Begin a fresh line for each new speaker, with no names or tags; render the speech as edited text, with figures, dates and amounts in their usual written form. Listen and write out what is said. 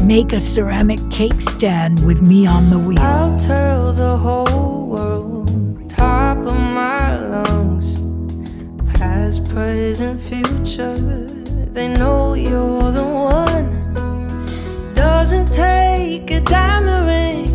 make a ceramic cake stand with me on the wheel.
I'll tell the whole world, top of my lungs, past, present, future, they know you're the one. Doesn't take a diamond ring